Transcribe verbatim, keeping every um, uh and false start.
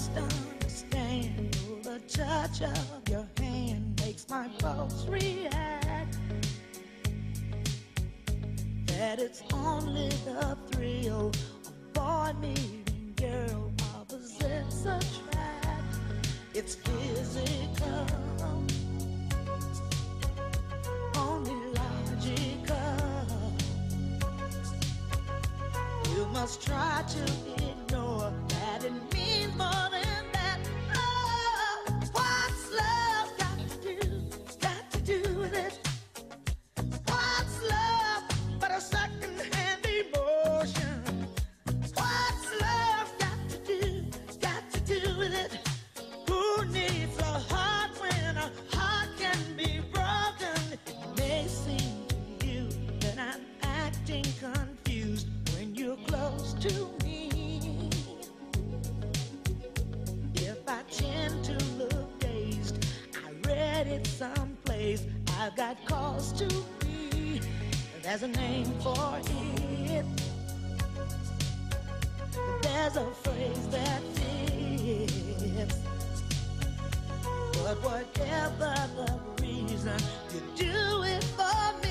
must understand, oh, the touch of your hand makes my pulse react. That it's only the thrill of boy meeting girl, opposites attract. It's physical, only logical. You must try to ignore that it means more than that. Oh, what's love got to do, got to do with it? What's love but a second-hand emotion? What's love got to do, got to do with it? Who needs a heart when a heart can be broken? It may seem to you that I'm acting confused when you're close to me. If I tend to look dazed, I read it someplace, I've got cause to be. There's a name for it. There's a phrase that fits. But whatever the reason, you do it for me.